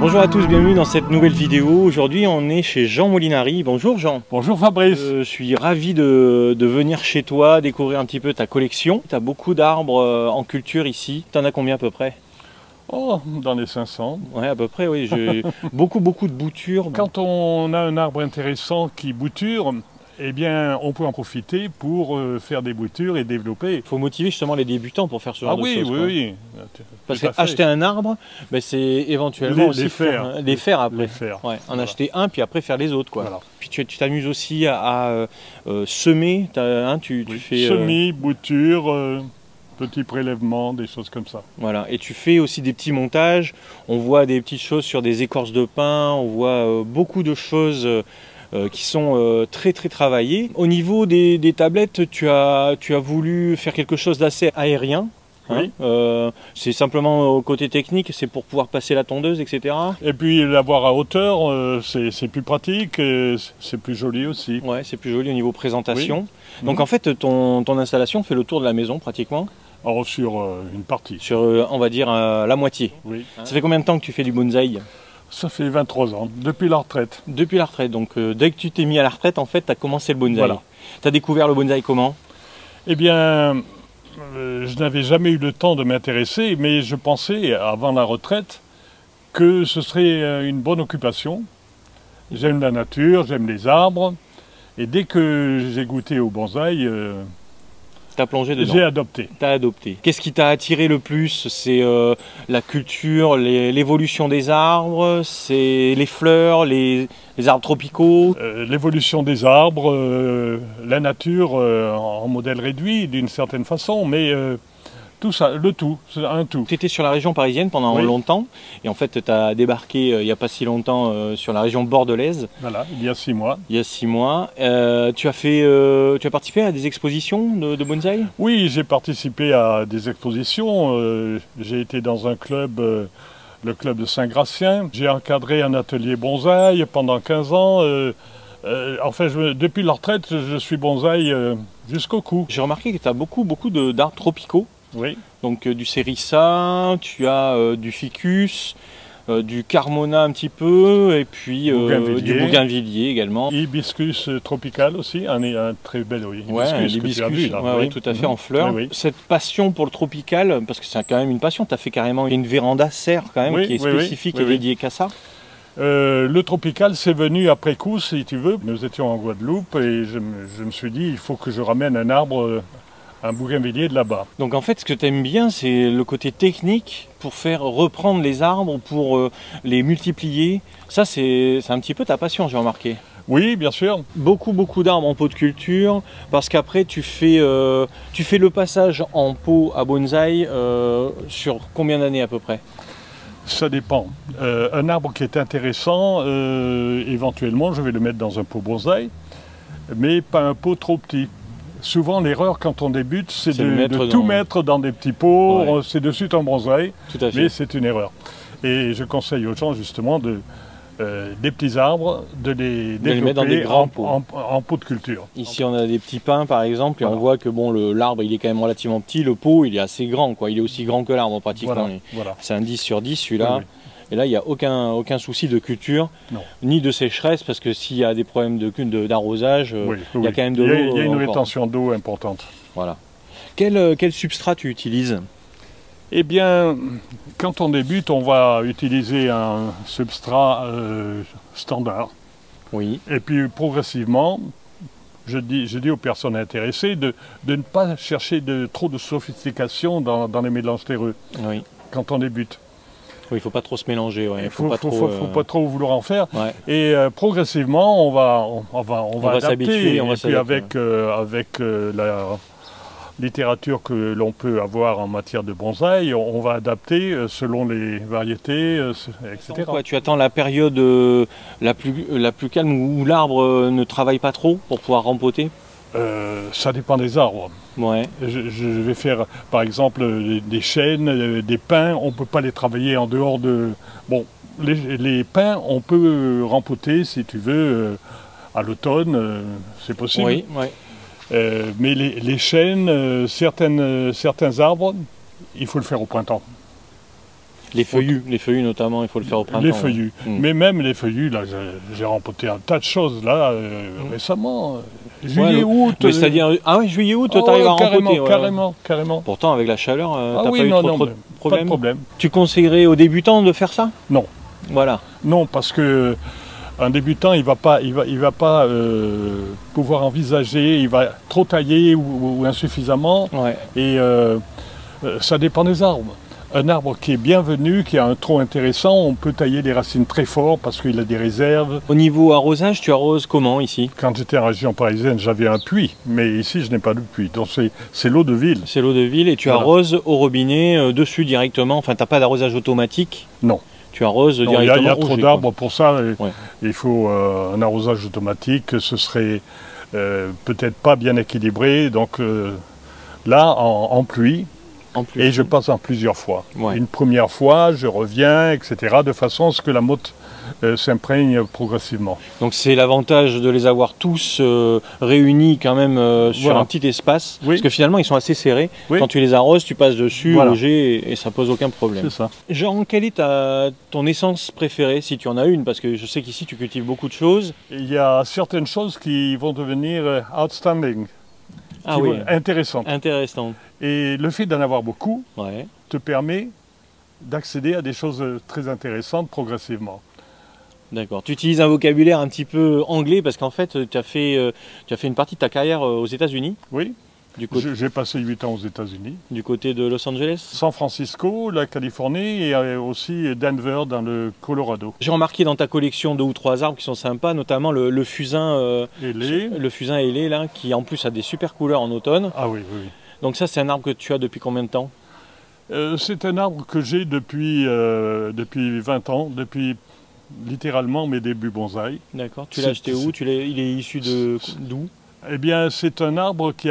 Bonjour à tous, bienvenue dans cette nouvelle vidéo. Aujourd'hui on est chez Jean Molinari. Bonjour Jean. Bonjour Fabrice. Je suis ravi de venir chez toi, découvrir un petit peu ta collection. Tu as beaucoup d'arbres en culture ici. Tu en as combien à peu près? Oh, dans les 500. Ouais, à peu près, oui. Beaucoup de boutures. Quand on a un arbre intéressant qui bouture, eh bien, on peut en profiter pour faire des boutures et développer. Il faut motiver justement les débutants pour faire ce genre de choses. Oui. Parce qu'acheter un arbre, ben, c'est éventuellement les faire après. Les faire. Ouais, en acheter un, puis après faire les autres, quoi. Voilà. Puis tu t'amuses aussi à semer. Tu fais semis, boutures, petits prélèvements, des choses comme ça. Voilà. Et tu fais aussi des petits montages. On voit des petites choses sur des écorces de pin. On voit beaucoup de choses. Qui sont très travaillés. Au niveau des tablettes, tu as voulu faire quelque chose d'assez aérien. Oui. C'est simplement au côté technique, c'est pour pouvoir passer la tondeuse, etc. Et puis l'avoir à hauteur, c'est plus pratique, c'est plus joli aussi. Ouais, c'est plus joli au niveau présentation. Oui. Donc en fait, ton installation fait le tour de la maison pratiquement. Alors sur une partie. Sur, on va dire, la moitié. Oui. Ça fait combien de temps que tu fais du bonsaï ? Ça fait 23 ans, depuis la retraite. Depuis la retraite, donc dès que tu t'es mis à la retraite, en fait, tu as commencé le bonsaï. Voilà. Tu as découvert le bonsaï comment ? Eh bien, je n'avais jamais eu le temps de m'intéresser, mais je pensais, avant la retraite, que ce serait une bonne occupation. J'aime la nature, j'aime les arbres, et dès que j'ai goûté au bonsaï, t'as plongé dedans. J'ai adopté. T'as adopté. Qu'est-ce qui t'a attiré le plus? C'est la culture, l'évolution des arbres, c'est les fleurs, les arbres tropicaux? L'évolution des arbres, la nature en modèle réduit d'une certaine façon, mais tout ça, le tout, c'est un tout. Tu étais sur la région parisienne pendant longtemps, et en fait tu as débarqué il n'y a pas si longtemps sur la région bordelaise. Voilà, il y a 6 mois. Il y a 6 mois. Tu as participé à des expositions de bonsaï? Oui, j'ai participé à des expositions. J'ai été dans un club, le club de Saint-Gratien. J'ai encadré un atelier bonsaï pendant 15 ans. Enfin, depuis la retraite, je suis bonsaï jusqu'au cou. J'ai remarqué que tu as beaucoup d'arbres tropicaux. Oui. Donc du Sérissa, tu as du Ficus, du Carmona un petit peu, et puis du Bougainvillier également. Hibiscus tropical aussi, un très bel hibiscus que tu as vu, là. Oui, tout à fait, en fleurs. Oui. Cette passion pour le tropical, parce que c'est quand même une passion, tu as fait carrément une véranda serre quand même, qui est spécifique et dédiée qu'à ça. Le tropical, c'est venu après coup, si tu veux. Nous étions en Guadeloupe et je me suis dit, il faut que je ramène un arbre, un bougainvillier de là-bas. Donc en fait, ce que tu aimes bien, c'est le côté technique pour faire reprendre les arbres, pour les multiplier. Ça, c'est un petit peu ta passion, j'ai remarqué. Oui, bien sûr. Beaucoup d'arbres en pot de culture, parce qu'après, tu fais le passage en pot à bonsaï sur combien d'années à peu près? Ça dépend. Un arbre qui est intéressant, éventuellement, je vais le mettre dans un pot bonsaï, mais pas un pot trop petit. Souvent, l'erreur quand on débute, c'est de tout mettre dans des petits pots. Ouais. C'est de suite en bonsaï, mais c'est une erreur. Et je conseille aux gens justement des petits arbres, de les mettre dans des grands pots. En pot de culture. Ici, on a des petits pins par exemple, et on voit que bon, l'arbre il est quand même relativement petit, le pot il est assez grand, quoi. Il est aussi grand que l'arbre pratiquement. Voilà. C'est un 10 sur 10 celui-là. Oui. Et là, il n'y a aucun souci de culture, ni de sécheresse, parce que s'il y a des problèmes d'arrosage, il y a quand même de l'eau. Il y a une rétention d'eau importante. Voilà. Quel substrat tu utilises? Eh bien, quand on débute, on va utiliser un substrat standard. Oui. Et puis progressivement, je dis aux personnes intéressées de ne pas chercher trop de sophistication dans les mélanges terreux quand on débute. Oui, il ne faut pas trop se mélanger. Ouais. Il ne faut pas trop vouloir en faire. Ouais. Et progressivement, on va adapter. Et puis avec la littérature que l'on peut avoir en matière de bonsaï, on va adapter selon les variétés, etc. Quoi, tu attends la période la plus calme où l'arbre ne travaille pas trop pour pouvoir rempoter? Ça dépend des arbres. Ouais. Je vais faire, par exemple, des chênes, des pins, on ne peut pas les travailler en dehors de... Bon, les pins, on peut rempoter, si tu veux, à l'automne, c'est possible. Oui, oui. Mais les chênes, certains arbres, il faut le faire au printemps. Les feuillus notamment, il faut le faire au printemps. Les feuillus. Mais même les feuillus, là, j'ai remporté un tas de choses là récemment. Juillet, août. C'est-à-dire, ah oui, juillet, août, t'arrives à rempoter. Carrément. Pourtant, avec la chaleur, t'as pas eu trop de problèmes. Pas de problème. Tu conseillerais aux débutants de faire ça? Non. Voilà. Non, parce que un débutant, il va pas pouvoir envisager, il va trop tailler ou insuffisamment. Ouais. Et ça dépend des arbres. Un arbre qui est bienvenu, qui a un tronc intéressant, on peut tailler les racines très fort parce qu'il a des réserves. Au niveau arrosage, tu arroses comment ici? Quand j'étais en région parisienne, j'avais un puits, mais ici je n'ai pas de puits. Donc c'est l'eau de ville. C'est l'eau de ville et tu arroses au robinet dessus directement. Enfin, t'as pas d'arrosage automatique? Non. Tu arroses directement. Il y a trop d'arbres pour ça. Il faut un arrosage automatique. Ce serait peut-être pas bien équilibré. Donc là, en pluie. Et je passe en plusieurs fois. Ouais. Une première fois, je reviens, etc. De façon à ce que la motte s'imprègne progressivement. Donc c'est l'avantage de les avoir tous réunis quand même sur un petit espace. Parce que finalement ils sont assez serrés. Quand tu les arroses, tu passes dessus au jet et ça pose aucun problème. C'est ça. Jean, quelle est ton essence préférée, si tu en as une? Parce que je sais qu'ici tu cultives beaucoup de choses. Il y a certaines choses qui vont devenir outstanding. Intéressantes. Et le fait d'en avoir beaucoup te permet d'accéder à des choses très intéressantes progressivement. D'accord. Tu utilises un vocabulaire un petit peu anglais parce qu'en fait, tu as fait une partie de ta carrière aux États-Unis. Oui. J'ai passé 8 ans aux États-Unis. Du côté de Los Angeles? San Francisco, la Californie et aussi Denver dans le Colorado. J'ai remarqué dans ta collection 2 ou 3 arbres qui sont sympas, notamment le fusain ailé. Le fusain ailé là, qui en plus a des super couleurs en automne. Ah oui. Donc ça, c'est un arbre que tu as depuis combien de temps? C'est un arbre que j'ai depuis 20 ans, depuis littéralement mes débuts bonsaï. D'accord. Tu l'as acheté où? Il est issu d'où? Eh bien, c'est un arbre qui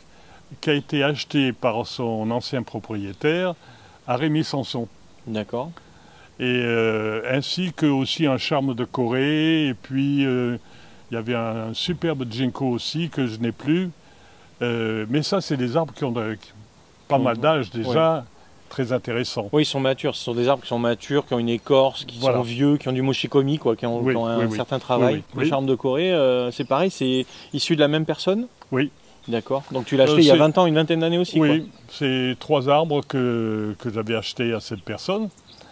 a été acheté par son ancien propriétaire à Rémy-Sanson. D'accord. Et ainsi que aussi un charme de Corée. Et puis, il y avait un superbe ginkgo aussi que je n'ai plus. Mais ça, c'est des arbres qui ont pas mal d'âge déjà, très intéressants. Oui, ils sont matures. Ce sont des arbres qui sont matures, qui ont une écorce, qui sont vieux, qui ont du moshikomi, qui ont un certain travail. Le charme de Corée, c'est pareil, c'est issu de la même personne? Oui. D'accord. Donc tu l'as acheté il y a 20 ans, une vingtaine d'années aussi? Oui, c'est 3 arbres que j'avais achetés à cette personne.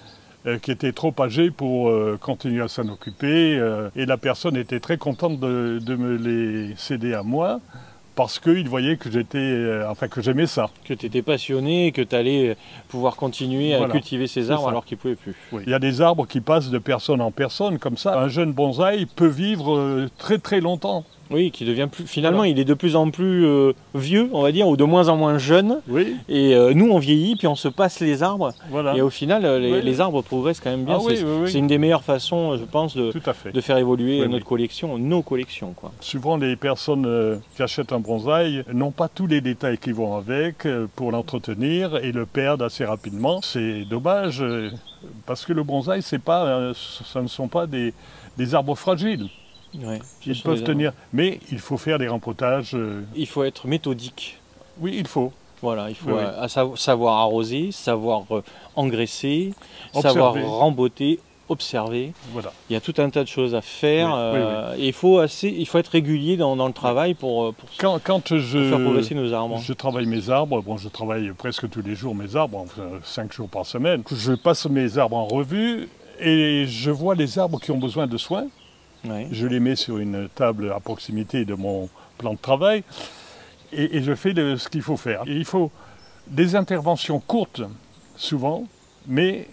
Qui était trop âgé pour continuer à s'en occuper. Et la personne était très contente de me les céder à moi. Parce qu'il voyait que que j'aimais ça. Que tu étais passionné et que tu allais pouvoir continuer à cultiver ces arbres alors qu'ils ne pouvaient plus. Oui. Il y a des arbres qui passent de personne en personne, comme ça. Un jeune bonsaï peut vivre très très longtemps. Oui, qui devient finalement, il est de plus en plus vieux, on va dire, ou de moins en moins jeune. Oui. Et nous, on vieillit, puis on se passe les arbres. Voilà. Et au final, les arbres progressent quand même bien. C'est une des meilleures façons, je pense, de faire évoluer notre collection, nos collections. Souvent, les personnes qui achètent un bonsaï n'ont pas tous les détails qui vont avec pour l'entretenir et le perdent assez rapidement. C'est dommage, parce que le bonsaï, ce ne sont pas des arbres fragiles. Ils peuvent tenir, mais il faut faire des rempotages. Il faut être méthodique. Oui, il faut. Voilà, il faut savoir arroser, savoir engraisser, savoir remboter, observer. Voilà. Il y a tout un tas de choses à faire. Et il faut être régulier dans le travail pour faire progresser nos arbres. Je travaille mes arbres, je travaille presque tous les jours mes arbres, enfin 5 jours par semaine. Je passe mes arbres en revue et je vois les arbres qui ont besoin de soins. Je les mets sur une table à proximité de mon plan de travail et je fais ce qu'il faut faire. Et il faut des interventions courtes, souvent, mais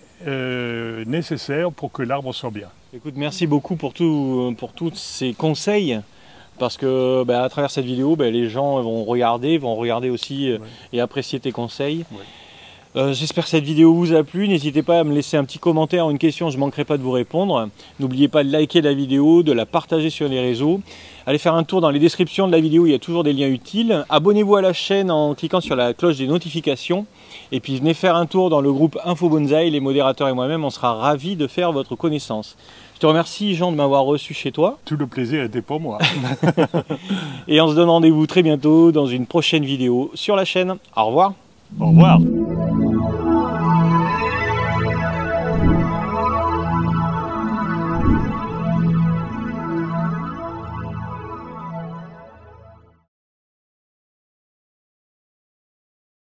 nécessaires pour que l'arbre soit bien. Écoute, merci beaucoup pour tous ces conseils. Parce que à travers cette vidéo, les gens vont regarder aussi et apprécier tes conseils. J'espère que cette vidéo vous a plu. N'hésitez pas à me laisser un petit commentaire ou une question, je ne manquerai pas de vous répondre. N'oubliez pas de liker la vidéo, de la partager sur les réseaux. Allez faire un tour dans les descriptions de la vidéo, il y a toujours des liens utiles. Abonnez-vous à la chaîne en cliquant sur la cloche des notifications. Et puis venez faire un tour dans le groupe Info Bonsaï, les modérateurs et moi-même, on sera ravis de faire votre connaissance. Je te remercie Jean de m'avoir reçu chez toi. Tout le plaisir était pour moi. Et on se donne rendez-vous très bientôt dans une prochaine vidéo sur la chaîne. Au revoir. Au revoir.